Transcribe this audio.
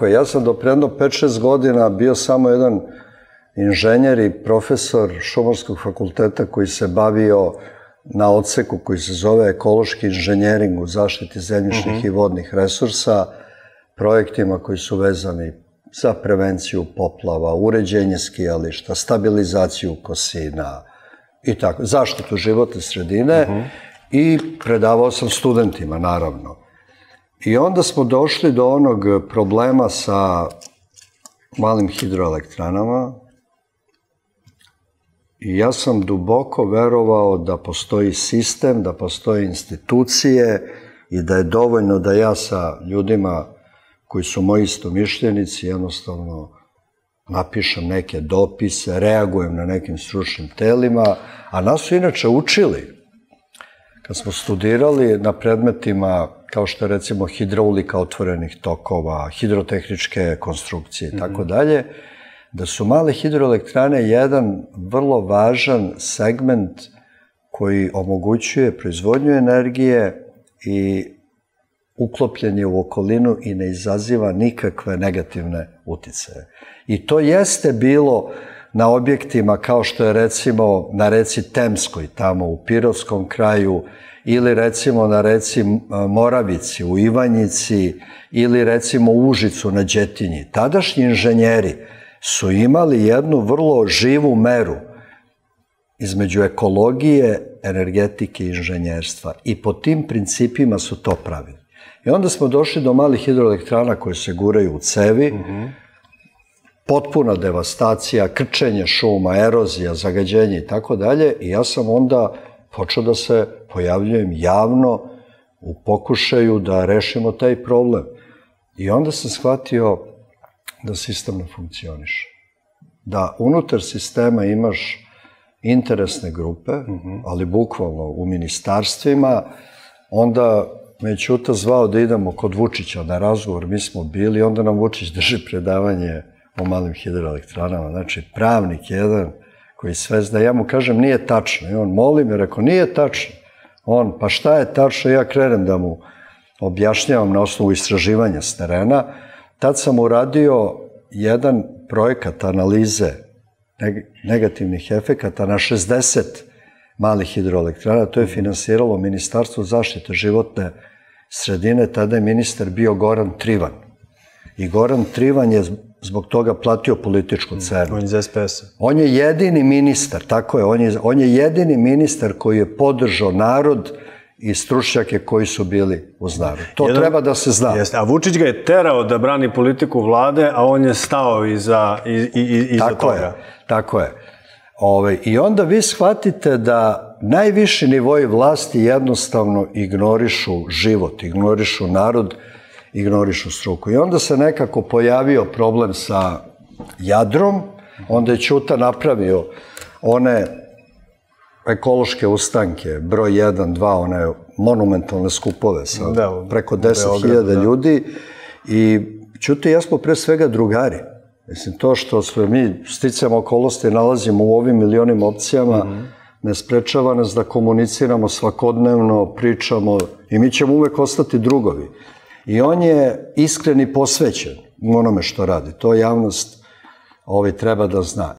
Tako je, ja sam do predno 5-6 godina bio samo jedan inženjer i profesor Šumarskog fakulteta koji se bavio na odseku koji se zove ekološki inženjering u zaštiti zemljišnih i vodnih resursa, projektima koji su vezani za prevenciju poplava, uređenje skijališta, stabilizaciju kosina i tako, zaštitu životne sredine i predavao sam studentima, naravno. I onda smo došli do onog problema sa malim hidroelektranama i ja sam duboko verovao da postoji sistem, da postoje institucije i da je dovoljno da ja sa ljudima koji su moji istomišljenici jednostavno napišem neke dopise, reagujem na nekim stručnim telima, a nas su inače učili, kad smo studirali na predmetima kao što je recimo hidraulika otvorenih tokova, hidrotehničke konstrukcije i tako dalje, da su male hidroelektrane jedan vrlo važan segment koji omogućuje proizvodnju energije i uklopljen je u okolinu i ne izaziva nikakve negativne uticaje. I to jeste bilo na objektima kao što je recimo na reci Temskoj, tamo u Pirovskom kraju, ili recimo na reci Moravici u Ivanjici, ili recimo u Užicu na Đetinji. Tadašnji inženjeri su imali jednu vrlo živu meru između ekologije, energetike i inženjerstva i po tim principima su to pravili. I onda smo došli do malih hidroelektrana koje se guraju u cevi, potpuna devastacija, krčenje šuma, erozija, zagađenje i tako dalje, i ja sam onda počeo da se pojavljujem javno u pokušaju da rešimo taj problem. I onda sam shvatio da sistem ne funkcioniše. Da unutar sistema imaš interesne grupe, ali bukvalno u ministarstvima, onda me je Ćuta zvao da idemo kod Vučića na razgovor, mi smo bili, onda nam Vučić drži predavanje o malim hidroelektranama, znači pravnik jedan koji sve zna, ja mu kažem nije tačno, i on moli me, rekao nije tačno, on pa šta je tačno, ja krenem da mu objašnjavam na osnovu istraživanja s terena, tad sam uradio jedan projekat analize negativnih efekata na 60 malih hidroelektrana, to je finansiralo Ministarstvo zaštite životne sredine, tada je ministar bio Goran Trivan. I Goran Trivan je zbog toga platio političku cenu. On je iz SPS-a. On je jedini ministar, tako je, on je jedini ministar koji je podržao narod i stručnjake koji su bili uz narod. To treba da se zna. A Vučić ga je terao da brani politiku vlade, a on je stao iza toga. Tako je. I onda vi shvatite da najviši nivoji vlasti jednostavno ignorišu život, ignorišu narod, ignorišu struku. I onda se nekako pojavio problem sa Jadrom, onda je Ćuta napravio one ekološke ustanke, broj 1, 2, one monumentalne skupove sa preko 10.000 ljudi i Ćuta i ja smo pre svega drugari. Mislim, to što sve mi sticajem okolnosti nalazimo u ovim milionim opcijama ne sprečava nas da komuniciramo svakodnevno, pričamo i mi ćemo uvek ostati drugovi. I on je iskren i posvećen u onome što radi. To javnost treba da zna.